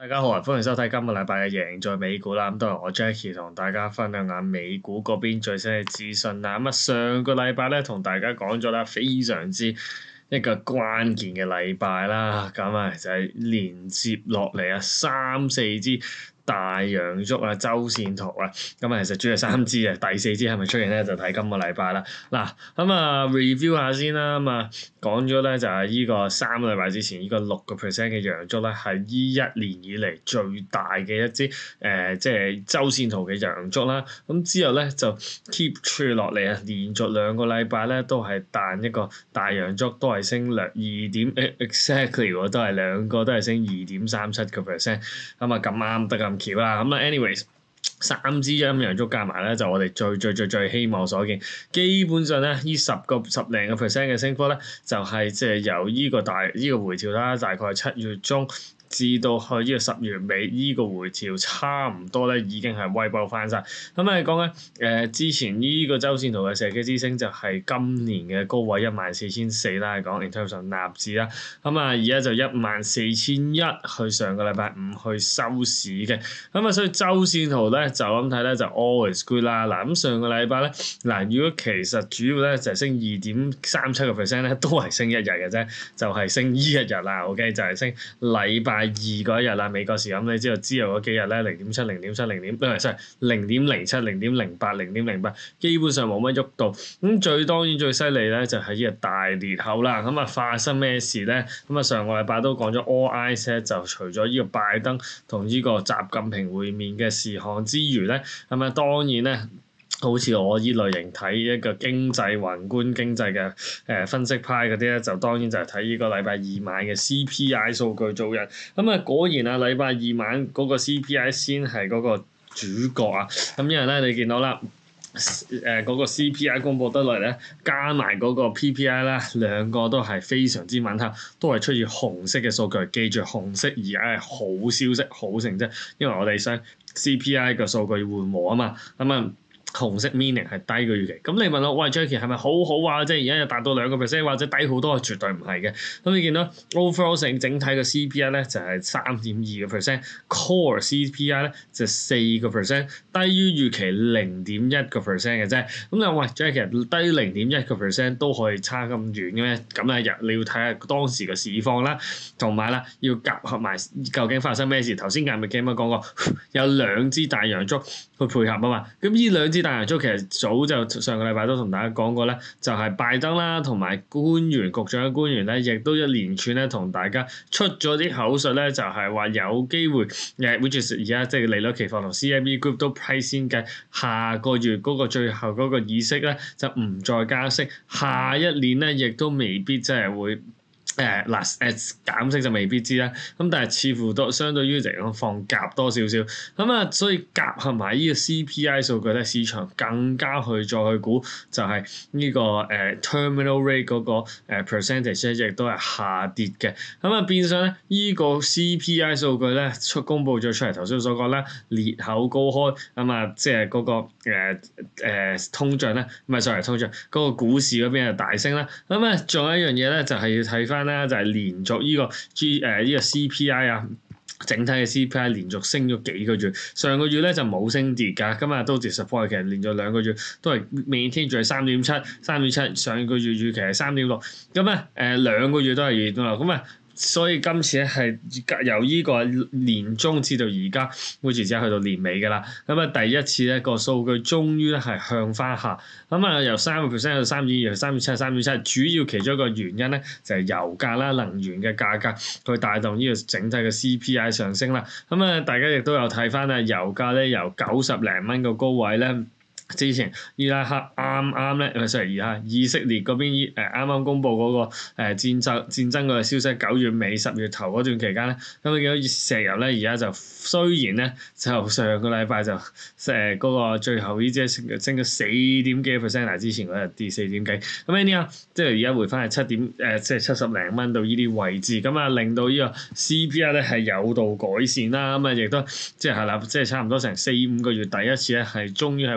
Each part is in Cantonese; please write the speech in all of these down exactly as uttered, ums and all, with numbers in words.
大家好啊，歡迎收睇今個禮拜嘅贏在美股啦。咁都係我 Jackie 同大家分享下美股嗰邊最新嘅資訊啦。咁啊，上個禮拜咧同大家講咗啦，非常之一個關鍵嘅禮拜啦。咁啊就係連接落嚟啊三四支大陽燭啊，周線圖啊，咁啊其實主要係三支啊，第四支係咪出現咧？就睇今個禮拜啦。嗱，咁啊 review 下先啦，咁啊講咗咧就係依個三個禮拜之前依個六個 percent 嘅陽燭咧，係依一年以嚟最大嘅一支誒、呃，即係周線圖嘅陽燭啦。咁之後咧就 keep 住落嚟啊，連續兩個禮拜咧都係彈一個大陽燭，都係升兩二點 exactly 喎，都係兩個都係升二點三七個 percent。咁啊咁啱得咁橋啦，咁啊，anyways，三支陰陽燭加埋咧，就我哋最最最最希望所見。基本上咧，依十個十零個 percent 嘅升幅咧，就係即係由依個大依、這個回調啦，大概七月中至到去呢個十月尾，依、這個回調差唔多咧，已經係威爆翻晒。咁啊講緊誒之前呢個周線圖嘅射擊之星就係今年嘅高位一萬四千四啦，講 in terms of 納指啦。咁啊而家就一萬四千一，去上個禮拜五去收市嘅。咁啊所以周線圖咧就咁睇咧就 always good 啦。嗱咁上個禮拜咧嗱，如果其實主要咧就係升二點三七個 percent 咧，都係升一日嘅啫，就係、是、升依一日啦。OK 就係升禮拜二嗰一日啦，美國時咁你知道之後嗰幾日咧零點七、零點七、零點，唔係 sorry 零點零七、零點零八、零點零八，基本上冇乜喐到。咁最當然最犀利咧就係呢個大裂口啦。咁啊發生咩事咧？咁啊上個禮拜都講咗 all eyes 咧，就除咗呢個拜登同呢個習近平會面嘅事項之餘咧，咁啊當然咧。好似我依類型睇一個經濟宏觀經濟嘅誒分析派嗰啲咧，就當然就係睇呢個禮拜二晚嘅 C P I 數據做人。咁啊果然啊，禮拜二晚嗰個 C P I 先係嗰個主角啊。咁因為咧你見到啦，誒、呃、嗰、嗰個 C P I 公佈得嚟咧，加埋嗰個 P P I 啦，兩個都係非常之吻合，都係出現紅色嘅數據。記住紅色而家係好消息、好成績，因為我哋想 C P I 嘅數據緩和啊嘛。咁啊。紅色 meaning 係低過預期，咁你問我喂 Jackie 係咪好好啊？即係而家又達到兩個 percent 或者低好多？絕對唔係嘅。咁你見到 overall 整整體嘅 C P I 咧就係三點二個 percent，core C P I 咧就四個 percent，低於預期零點一個 percent 嘅啫。咁你話喂 Jackie 低零點一個 percent 都可以差咁遠嘅咩？咁咧日你要睇下當時嘅市況啦，同埋啦要夾合埋究竟發生咩事。頭先啱咪記唔記得講過有兩支大陽燭去配合啊嘛？咁呢兩支大陽燭其實早就上個禮拜都同大家講過咧，就係、是、拜登啦，同埋官員、局長嘅官員咧，亦都一連串咧同大家出咗啲口述咧，就係、是、話有機會誒，which is 而家即係利率期貨同 C M E Group 都 price 先計下個月嗰個最後嗰個議息咧，就唔再加息，下一年咧亦都未必即係會。誒嗱誒減息就未必知啦，咁但係似乎都相對於嚟講放鴿多少少，咁啊所以夾合埋呢個 C P I 數據咧，市場更加去再去估就係呢、這個誒、uh, terminal rate 嗰、那個、uh, percentage 咧，亦都係下跌嘅，咁啊變相咧依、這個 C P I 數據咧出公佈咗出嚟，頭先所講啦，裂口高開，咁啊即係嗰個誒誒、uh, uh, 通脹咧，唔係 sorry 通脹嗰、那個股市嗰邊係大升啦，咁啊仲有一樣嘢咧就係、是、要睇翻。咧就係連續呢個 G 誒、呃、呢個 C P I 啊，整體嘅 C P I 連續升咗幾個月，上個月咧就冇升跌㗎，今日都接 support，其實連續兩個月都係 maintain 住係三點七、三點七，上個月預期係三點六，咁啊誒兩個月都係熱㗎，咁啊。所以今次咧係由呢個年中至到而家，好似只係去到年尾㗎啦。咁啊，第一次咧個數據終於咧係向翻下。咁啊，由三個 percent 到三點二，由三點七、三點七，主要其中一個原因咧就係油價啦、能源嘅價格，佢帶動呢個整體嘅 C P I 上升啦。咁啊，大家亦都有睇翻啊，油價咧由九十零蚊個高位咧。之前伊拉克啱啱咧，唔係 sorry，而家以色列嗰邊誒啱啱公布嗰、那個誒、呃、戰爭戰爭嘅消息，九月尾十月頭嗰段期間咧，咁你見到石油咧而家就雖然咧就上個禮拜就誒嗰、呃那個最後呢隻升升咗四點幾 percent，嗱之前嗰日跌四點幾，咁呢啲啊即係而家回翻係七點誒即係七十零蚊到呢啲位置，咁啊令到呢個 C P I 咧係有度改善啦，咁啊亦都即係係啦，即係差唔多成四五個月第一次咧係終於係回翻。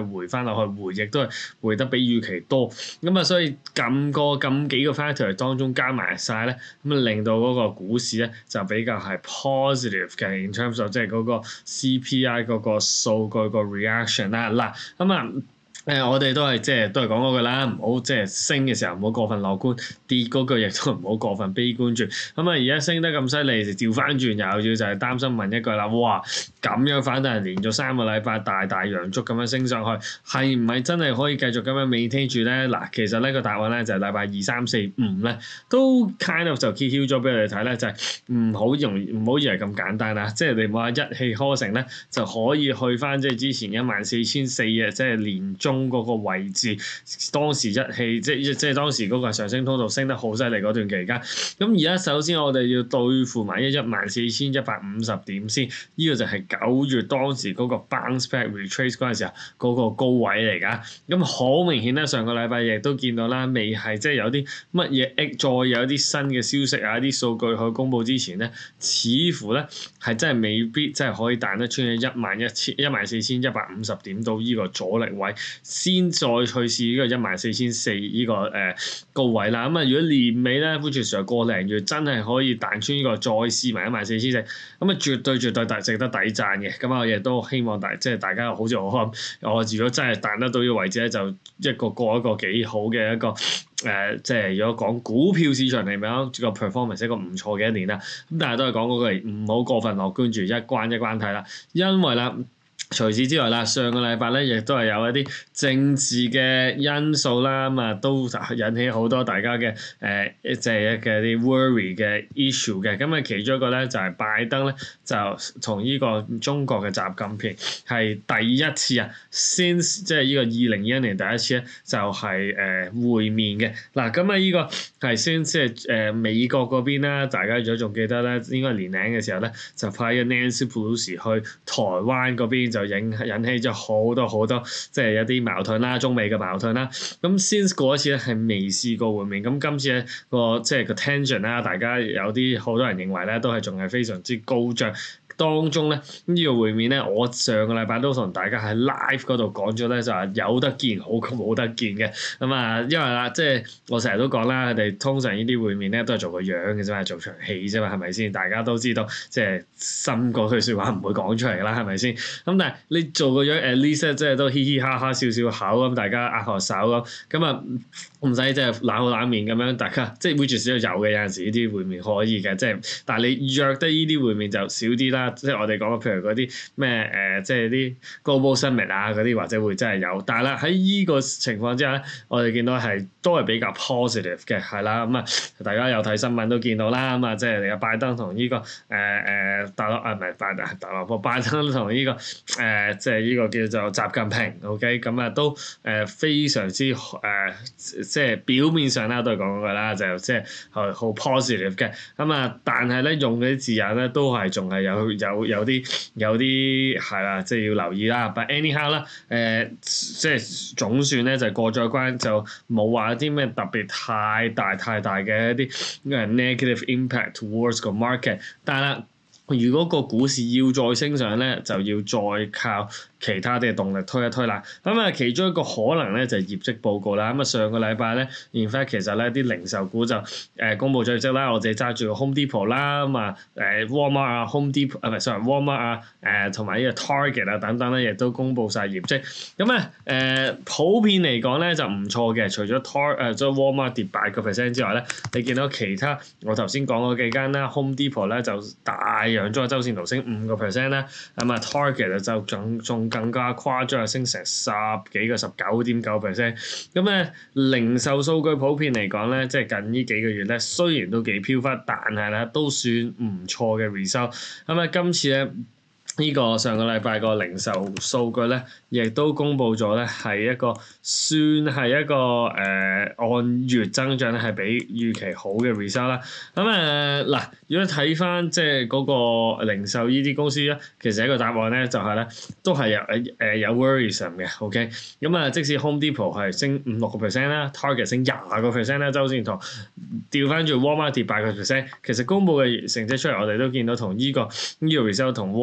落去回，亦都係回得比預期多。咁啊，所以咁個咁幾個 factor 當中加埋晒咧，咁啊令到嗰個股市咧就比較係 positive 嘅 in terms of 即係嗰個 C P I 嗰個數據個 reaction 啦。嗱，咁啊。誒、呃，我哋都係即係都係講嗰句啦，唔好即係升嘅時候唔好過分樂觀，跌嗰句亦都唔好過分悲觀住。咁啊，而家升得咁犀利，就調翻轉又要就係擔心問一句啦，哇！咁樣反彈連續三個禮拜大大陽燭咁樣升上去，係唔係真係可以繼續咁樣 maintain 住咧？嗱，其實呢個答案咧就係禮拜二、三、四、五咧都 kind of 就揭曉咗俾你哋睇咧，就係唔好容唔好以為咁簡單啦，即係你唔好話一氣呵成咧就可以去翻即係之前一萬四千四嘅即係年中。嗰個位置，當時一氣即係即係當時嗰個上升通道升得好犀利嗰段期間。咁而家首先我哋要對付埋一一萬四千一百五十點先，呢、這個就係九月當時嗰個 bounce back retrace 嗰陣時候嗰、那個高位嚟㗎。咁好明顯咧，上個禮拜亦都見到啦，未係即係有啲乜嘢再有啲新嘅消息啊，啲數據去公佈之前咧，似乎咧係真係未必真係可以彈得穿一萬一千一萬四千一百五十點到呢個阻力位。先再去試呢個一萬四千四呢個誒高位啦，咁啊如果年尾咧 which is 個零月真係可以彈穿呢個再試埋一萬四千四，咁啊絕對絕對值得抵讚嘅，咁啊亦都希望大即係大家好似我咁，我如果真係彈得到呢個位置咧，就一個過一個幾好嘅一個誒、呃，即係如果講股票市場嚟講，個 performance 一個唔錯嘅一年啦，咁但係都係講嗰句唔好過分樂觀住，一關一關睇啦，因為啦。除此之外啦，上個禮拜咧亦都係有一啲政治嘅因素啦，咁啊都引起好多大家嘅誒即係嘅啲 worry 嘅 issue 嘅。咁啊其中一個咧就係拜登咧就同呢個中國嘅習近平係第一次啊，since 即係呢個二零二一年第一次咧就係誒會面嘅。嗱咁啊呢個係先即係誒美國嗰邊啦，大家如果仲記得咧，應該年零嘅時候咧就派咗 Nancy Pelosi 去台灣嗰邊。就引引起咗好多好多即係一啲矛盾啦，中美嘅矛盾啦。咁 since 嗰一次咧係未試過會面，咁今次咧個即係個 tension 啦，大家有啲好多人認為咧都係仲係非常之高漲。當中咧呢、這個會面咧，我上個禮拜都同大家喺 live 嗰度講咗咧，就係有得見好過冇得見嘅。咁啊，因為啦，即係我成日都講啦，佢哋通常呢啲會面咧都係做個樣嘅啫嘛，做場戲啫嘛，係咪先？大家都知道，即係心嗰句説話唔會講出嚟啦，係咪先？咁但係你做個樣 at least 即係都嘻嘻哈哈笑笑口咁，大家握下手咁，咁啊唔使即係冷口冷面咁樣，大家即係 which is 有嘅，有陣時呢啲會面可以嘅，即係但係你約得呢啲會面就少啲啦。即係我哋講嘅，譬如嗰啲咩誒，即係啲 Global Summit 啊嗰啲，或者會真係有。但係啦，喺依個情況之下咧，我哋見到係都係比較 positive 嘅，係啦。咁啊，大家有睇新聞都見到啦。咁啊，即係你嘅拜登同呢個誒誒大陸啊，唔係拜特特朗普，拜登同呢個誒，即係呢個叫做習近平。OK，咁啊都誒非常之誒，即係表面上啦都係講嗰句啦，就即係係好 positive 嘅。咁啊，但係咧用嗰啲字眼咧都係仲係有。有有啲有啲係啦，即係要留意啦。But anyhow 啦，誒即係總算咧就過咗關，就冇話啲咩特別太大太大嘅一啲 negative impact towards 個 market。但係啦，如果個股市要再升上咧，就要再靠其他啲嘅動力推一推啦。咁啊，其中一個可能咧就係業績報告啦。咁啊，上個禮拜咧 in fact 其實咧啲零售股就誒公佈咗業績啦。我哋揸住個 Home Depot 啦，咁啊誒 Walmart 啊 Home Depot 啊唔係 sorry Walmart 啊誒同埋呢個 Target 啊等等咧，亦都公佈晒業績。咁啊誒普遍嚟講咧就唔錯嘅。除咗 Tar 誒即係 Walmart 跌八個 percent 之外咧，你見到其他我頭先講嗰幾間啦 Home Depot 咧就大揚咗個周線圖升五個 percent 啦。咁啊 Target 就仲仲更加誇張，升成十幾個十九點九 percent。咁咧零售數據普遍嚟講咧，即係近呢幾個月咧，雖然都幾飄忽，但係咧都算唔錯嘅 result。咁啊，今次咧。呢個上個禮拜個零售數據咧，亦都公布咗咧，係一個算係一個誒、呃、按月增長咧，係比預期好嘅 result 啦。咁誒嗱，如果睇翻即係嗰個零售呢啲公司咧，其實一個答案咧就係、是、咧，都係有誒、呃、有 worrisome 嘅。OK，咁啊，即使 Home Depot 係升五六個 percent 啦 ，Target 升廿個 percent 啦，周線圖調翻轉 Walmart 跌八個 percent，其實公布嘅成績出嚟，我哋都見到同呢、這個呢、這個 result 同 Walmart 嘅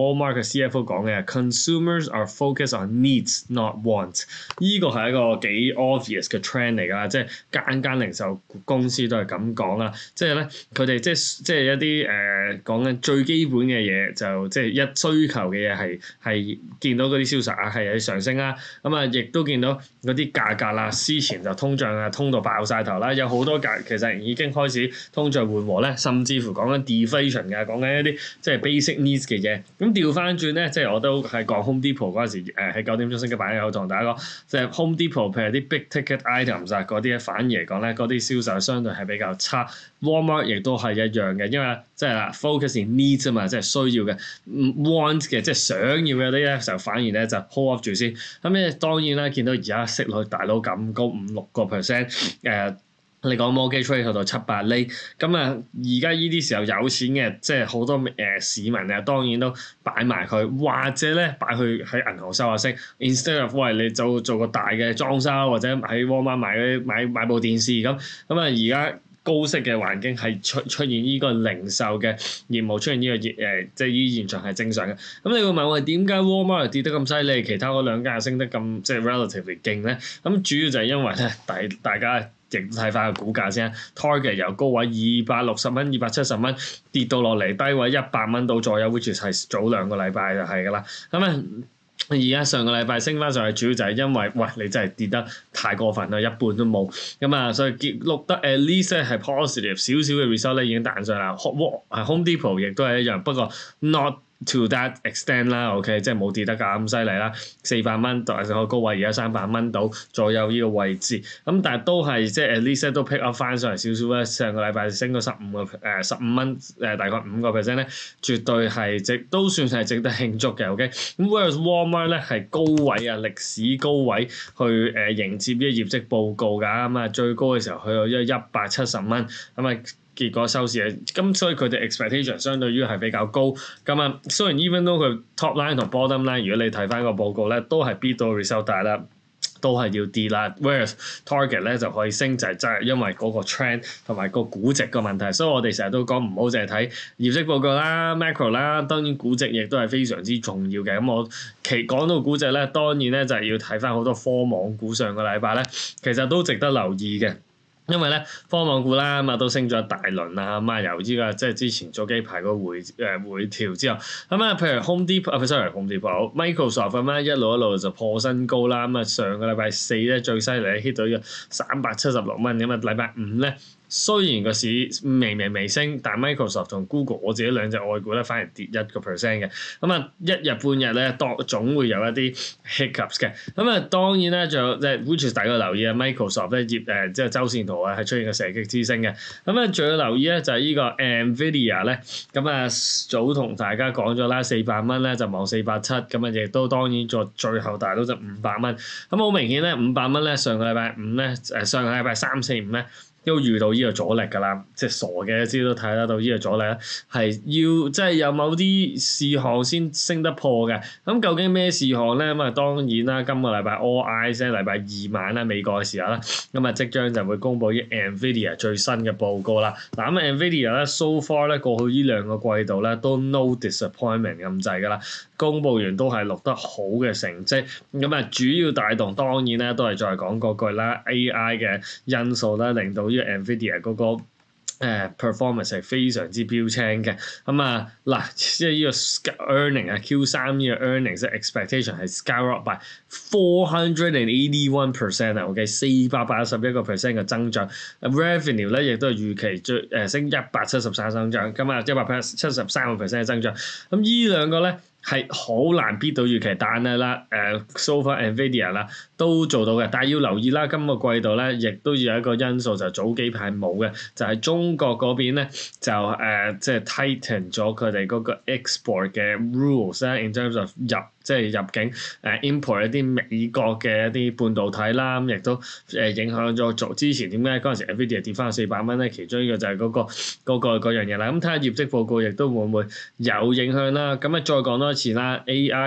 C F O 講嘅 consumers are focused on needs not wants， 呢個係一個幾 obvious 嘅 trend 嚟㗎啦，即係間間零售公司都係咁講啦，即係咧佢哋即係即係一啲誒講緊最基本嘅嘢就即係一需求嘅嘢係係見到嗰啲銷售額係有上升啦，咁啊亦都見到嗰啲價格啦，之前就通脹啊通到爆晒頭啦，有好多價其實已經開始通脹緩和咧，甚至乎講緊 deflation 嘅，講緊一啲即係 basic needs 嘅嘢。咁調翻轉咧，即係我都係講 Home Depot 嗰陣時，誒喺九點鐘升級版有同大家講，即係 Home Depot 譬如啲 big ticket items 啊嗰啲咧，反而嚟講咧，嗰啲銷售相對係比較差。Walmart 亦都係一樣嘅，因為即係啦 focus in needs 啊嘛，即係需要嘅，want 嘅即係想要嘅啲咧，就反而咧就 hold up 住先。咁咧當然啦，見到而家息率大佬咁高五六個 percent，誒。你講 mortgage rate 去到七八厘，咁啊而家呢啲時候有錢嘅，即係好多誒、呃、市民啊，當然都擺埋佢，或者咧擺去喺銀行收下息 ，instead of 喂你做做個大嘅裝修，或者喺 Walmart 買買買部電視咁，咁啊而家高息嘅環境係出出現呢個零售嘅業務出現呢、這個誒、呃，即係呢啲現象係正常嘅。咁你會問我點解 Walmart 跌得咁犀利，其他嗰兩間又升得咁即係 relatively 勁咧？咁主要就係因為咧大大家。亦睇翻個股價先 ，Target 由高位二百六十蚊、二百七十蚊跌到落嚟低位一百蚊到左右 ，which 係早兩個禮拜就係㗎啦。咁啊，而家上個禮拜升翻上去，主要就係因為喂你真係跌得太過分啦，一半都冇。咁啊，所以結錄得 at least 係 positive 少少嘅 result 咧已經彈上啦。Home Depot 亦都係一樣，不過 not to that extent 啦 ，OK， 即係冇跌得咁犀利啦，四百蚊到上個高位，而家三百蚊到左右呢個位置，咁但係都係即係 at least 都 pick up 翻上嚟少少咧。上個禮拜升咗十五個誒十五蚊誒大概五個 percent 咧，絕對係值都算係值得慶祝嘅 ，OK。咁 whereas Walmart 咧係高位啊，歷史高位去誒、呃、迎接呢個業績報告㗎，咁啊最高嘅時候去到一一百七十蚊，咁啊。結果收市啊，咁所以佢哋 expectation 相對於係比較高，咁啊雖然 even though 佢 top line 同 bottom line， 如果你睇翻個報告咧，都係 beat 到 result 大啦，都係要跌啦。Whereas target 咧就可以升，就係真係因為嗰個 trend 同埋個估值個問題，所以我哋成日都講唔好淨係睇業績報告啦、macro 啦，當然估值亦都係非常之重要嘅。咁我其講到估值咧，當然咧就係要睇翻好多科網股上個禮拜咧，其實都值得留意嘅。因為咧科網股啦，咁啊都升咗一大輪啦，咁啊由依個即係之前早幾排個回誒、呃、回調之後，咁啊譬如 Home Depot 啊，sorry Home Depot，Microsoft 咁咧一路一路就破新高啦，咁啊上個禮拜四咧最犀利 hit 到呢個三百七十六蚊，咁啊禮拜五咧。雖然個市微微微升，但 Microsoft 同 Google 我自己兩隻外股咧反而跌一個 percent 嘅，咁啊一日半日咧當總會有一啲 hiccups 嘅，咁啊當然咧仲有即係 which is 大家留意啊 Microsoft 咧業誒即係周線圖啊係出現個射擊之星嘅，咁啊仲要留意咧就係呢個 Nvidia 咧，咁啊早同大家講咗啦，四百蚊咧就望四百七，咁啊亦都當然做最後大到就五百蚊，咁好明顯咧五百蚊咧上個禮拜五咧誒上個禮拜三四五咧。都遇到呢個阻力㗎啦，即係傻嘅知都睇得到呢個阻力咧，係要即係有某啲事項先升得破嘅。咁究竟咩事項咧？咁啊當然啦，今個禮拜 All Eyes 即係禮拜二晚啦，美國嘅時候啦，咁啊即將就會公布啲 Nvidia 最新嘅報告啦。嗱咁 Nvidia 咧 so far 咧過去呢兩個季度咧都 no disappointment 咁滯㗎啦，公佈完都係錄得好嘅成績。咁啊主要帶動當然咧都係再講嗰句啦 A I 嘅因素啦，令到呢個 Nvidia 嗰個誒 performance 係非常之標青嘅，咁啊嗱，即係呢個 earning 啊 Q 三呢個 earnings expectation 係 skyrocket by four hundred and eighty one percent 啊 ，OK 四百八十一個 percent 嘅增長 ，revenue 咧亦都係預期最誒升一百七十三增長，咁啊一百七十三個 percent 嘅增長，咁呢兩個咧。係好難 beat 到預期，但係啦，誒 so far Nvidia 啦都做到嘅，但係要留意啦，今個季度咧亦都要有一個因素就係、早幾排冇嘅，就係、是、中國嗰邊咧就誒即係 tighten 咗佢哋嗰個 export 嘅 rules 啦 ，in terms of 入即係入境誒、呃、import 一啲美國嘅一啲半導體啦，咁亦都誒影響咗做之前點解嗰陣時 Nvidia 跌翻四百蚊咧？其中一個就係嗰、那個嗰、那個嗰樣嘢啦，咁睇下業績報告亦都會唔會有影響啦？咁啊再講多。前啦 A I 咧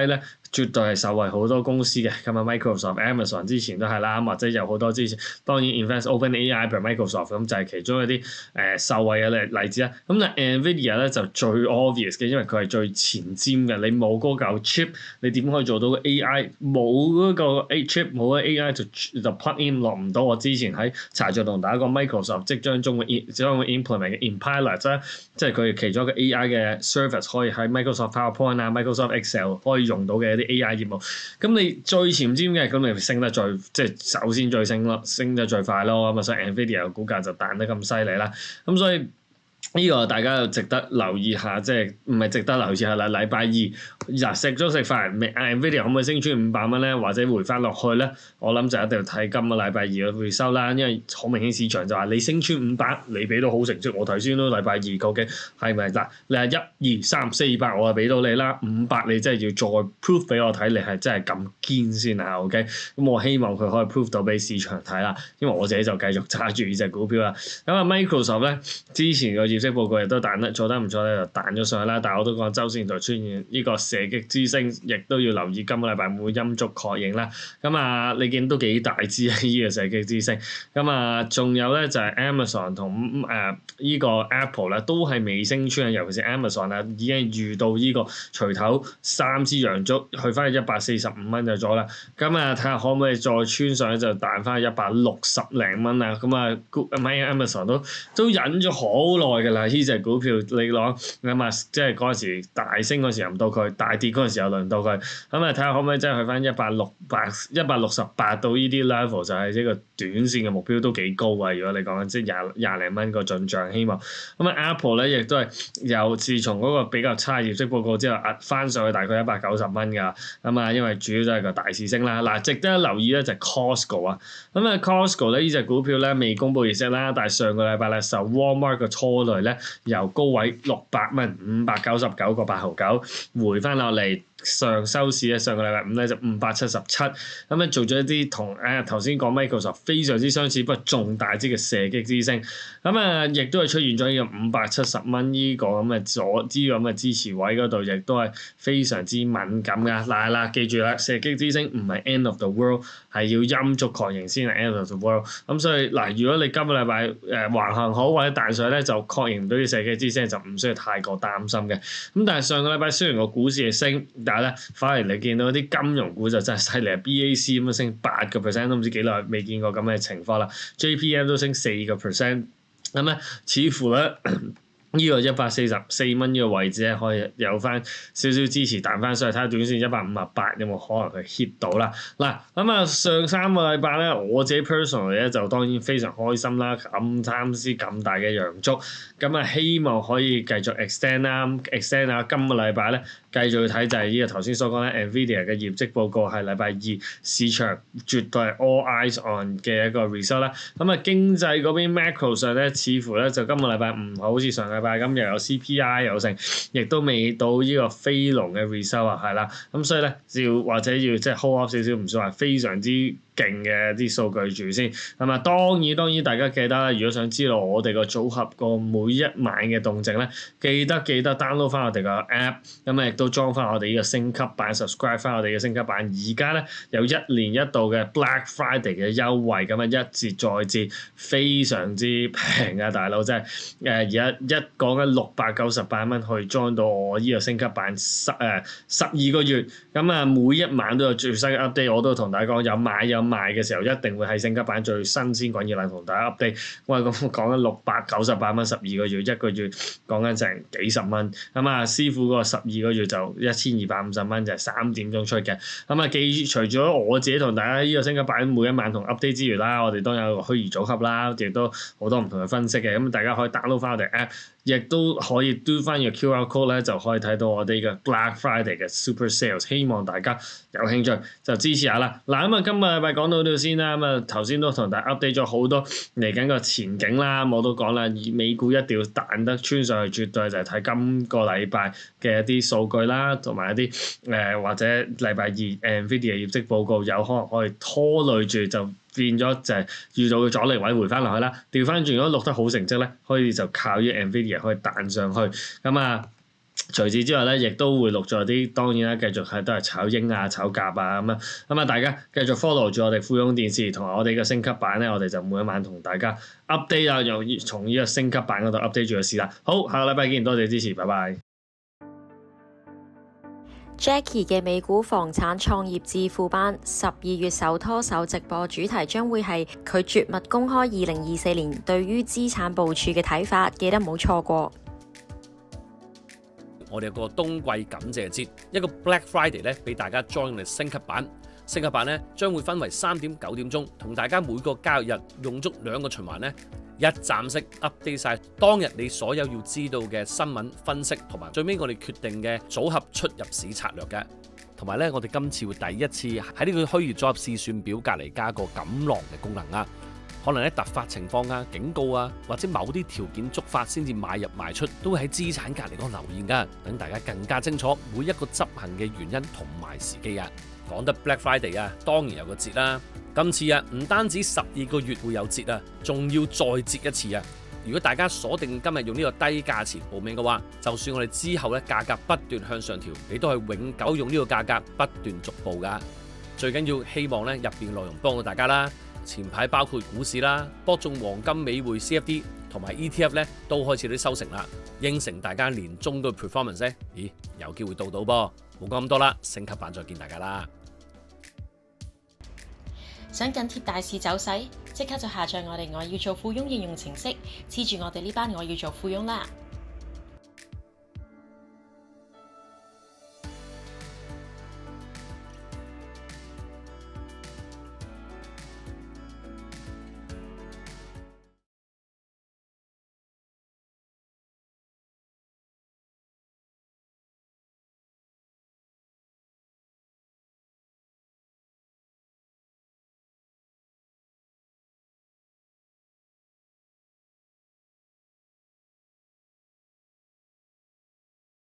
絕對係受惠好多公司嘅，咁啊 Microsoft、Amazon 之前都係啦，或者有好多之前當然 invest OpenAI 譬如 Microsoft 咁就係其中一啲誒、呃、受惠嘅例例子啦。咁但係 Nvidia 咧就最 obvious 嘅，因為佢係最前瞻嘅。你冇嗰嚿 chip，你點可以做到個 A I？冇嗰個 A chip，冇個 A I 就就 plug in 落唔到。我之前喺茶敘同大家講 Microsoft 即將中會將會 implement 嘅 Impilot 咧，即係佢其中一個 A I 嘅 service 可以喺 Microsoft PowerPoint 啊、Microsoft Excel 可以用到嘅一啲 A I 業務。咁你最前瞻嘅，咁你升得最即係首先最升咯，升得最快咯。咁啊，所以 Nvidia 嘅股價就彈得咁犀利啦。咁所以呢個大家就值得留意下，即係唔係值得留意下啦？禮拜二嗱食咗食飯，Nvidia 可唔可以升穿五百蚊咧？或者回翻落去咧？我諗就一定要睇今個禮拜二嘅回收啦，因為好明顯市場就話你升穿五百，你俾到好成績。我睇先咯，禮拜二究竟係咪嗱？你係一二三四百，我就俾到你啦。五百你真係要再 prove 俾我睇，你係真係咁堅先啊 ？OK，咁我希望佢可以 prove 到俾市場睇啦。因為我自己就繼續揸住呢隻股票啦。咁啊 Microsoft 咧之前個業績報告亦都彈得做得唔錯咧，就彈咗上去啦。但係我都講周線圖出現呢個射擊之星，亦都要留意今個禮拜會唔會陰燭確認啦。咁啊，你見都幾大支啊！呢個射擊之星。咁啊，仲有咧就係 Amazon 同誒呢個 Apple 咧，都係未升穿，尤其是 Amazon 啊，已經遇到呢個錘頭三支陽燭，去翻去一百四十五蚊就咗啦。咁啊，睇下可唔可以再穿上去就彈翻去一百六十零蚊啊！咁啊，唔係 Amazon 都都忍咗好耐㗎啦，呢隻股票你講咁啊，即係嗰陣時大升嗰時又唔到佢，大跌嗰陣時又輪到佢，咁啊睇下可唔可以真係去翻一百六百一百六十八到呢啲 level 就係呢個短線嘅目標都幾高啊！如果你講緊即係廿廿零蚊個進帳希望，咁啊 Apple 咧亦都係由自從嗰個比較差業績報告之後壓翻上去大概一百九十蚊㗎，咁啊因為主要都係個大市升啦。嗱，值得留意咧就係 Costco 啊，咁啊 Costco 咧呢隻股票咧未公布業績啦，但係上個禮拜咧受 Walmart 嘅拖累咧由高位六百蚊五百九十九個八毫九回翻落嚟。上收市咧，上個禮拜五咧就五百七十七，咁樣做咗一啲同誒頭先講 Microsoft 非常之相似，不過仲大啲嘅射擊之星，咁啊亦都係出現咗呢個五百七十蚊呢個咁嘅左支咁嘅支持位嗰度，亦都係非常之敏感㗎。嗱嗱，記住啦，射擊之星唔係 end of the world， 係要陰燭確認先係 end of the world。咁所以嗱，如果你今個禮拜誒橫行好或者彈上咧，就確認唔到啲射擊之星，就唔需要太過擔心嘅。咁但係上個禮拜雖然個股市係升，但係咧反而你見到啲金融股就真係犀利啊 ！B A C 咁樣升八個 percent 都唔知幾耐未見過咁嘅情況啦 ，J P M 都升四個 percent，咁咧似乎咧。呢個一百四十四蚊呢個位置咧，可以有翻少少支持彈翻上去，睇下短線一百五十八有冇可能去 hit 到啦。嗱，咁啊上三個禮拜咧，我自己 personally 咧就當然非常開心啦，咁參差咁大嘅陽燭，咁啊希望可以繼續 extend 啦 ，extend 啊今個禮拜咧繼續睇就係呢個頭先所講咧 Nvidia 嘅業績報告係禮拜二，市場絕對係 all eyes on 嘅一個 result 啦。咁啊經濟嗰邊 macro 上咧，似乎咧就今個禮拜唔好似上禮拜咁又有 C P I 又成，亦都未到呢個非農嘅 result 啊，係啦，咁所以咧要或者要即係 hold up 少少，唔算話非常之勁嘅啲數據住先，係嘛？當然當然大家記得啦，如果想知道我哋個組合個每一晚嘅動靜咧，記得記得 download 翻我哋個 app，咁啊亦都裝翻我哋呢個升級版 subscribe 翻我哋嘅升級版。而家咧有一年一度嘅 Black Friday 嘅優惠，咁啊一折再折，非常之平啊，大佬真係誒而家一講緊六百九十八蚊去裝到我呢個升級版十誒十二個月，咁啊每一晚都有最新嘅 update，我都同大家講有買有賣嘅時候一定會係升級版最新鮮滾熱辣同大家 update。我係咁講緊六百九十八蚊十二個月，一個月講緊成幾十蚊。咁啊師傅嗰個十二個月就一千二百五十蚊，就係三點鐘出嘅。咁啊記除咗我自己同大家呢個升級版每一晚同 update 之餘啦，我哋都有個虛擬組合啦，亦都好多唔同嘅分析嘅。咁大家可以 download 翻我哋 app。亦都可以 do 翻個 Q R code 咧，就可以睇到我哋嘅 Black Friday 嘅 Super Sales。希望大家有興趣就支持下啦。嗱咁啊，今個禮拜講到呢度先啦。咁啊，頭先都同大家 update 咗好多嚟緊個前景啦。我都講啦，以美股一定要彈得穿上去，絕對就係睇今個禮拜嘅一啲數據啦，同埋一啲誒、呃、或者禮拜二 Nvidia 業績報告有可能可以拖累住就。變咗就係遇到嘅阻力位回翻落去啦，調翻轉如果錄得好成績咧，可以就靠呢 Nvidia 可以彈上去咁啊。 除此之外咧，亦都會錄咗啲，當然啦，繼續係都係炒鷹啊、炒鴿啊咁樣。咁啊，大家繼續 follow 住我哋富翁電視同埋我哋嘅升級版咧，我哋就每一晚同大家 update 啊，又從呢個升級版嗰度 update 住個市啦。好，下個禮拜見，多謝支持，拜拜。 Jackie 嘅美股房產創業致富班十二月首拖手直播主題將會係佢絕密公開二零二四年對於資產部署嘅睇法，記得唔好錯過。 我哋有個冬季感謝節，一個 Black Friday 咧，俾大家 join 我哋升級版。升級版咧將會分為三點九點鐘，同大家每個交易日用足兩個循環咧，一站式 update 晒當日你所有要知道嘅新聞分析，同埋最尾我哋決定嘅組合出入市策略嘅。同埋咧，我哋今次會第一次喺呢個虛擬組合試算表隔離加個錦囊嘅功能啊！可能喺突發情況啊、警告啊，或者某啲條件觸發先至買入賣出，都會喺資產隔離嗰度留言㗎，等大家更加清楚每一個執行嘅原因同埋時機啊！講得 Black Friday 啊，當然有個節啦。今次啊，唔單止十二個月會有節啊，仲要再節一次啊！如果大家鎖定今日用呢個低價錢報名嘅話，就算我哋之後咧價格不斷向上調，你都係永久用呢個價格不斷逐步㗎。最緊要希望咧入邊內容幫到大家啦。前排包括股市啦、博中黃金、美匯 C F D 同埋 E T F 咧，都開始啲收成啦。應承大家年中嘅 performance 咧，咦有機會到到噃。冇講咁多啦，升級版再見大家啦。 想緊貼大市走勢，即刻就下載我哋我要做富翁應用程式，黐住我哋呢班我要做富翁啦。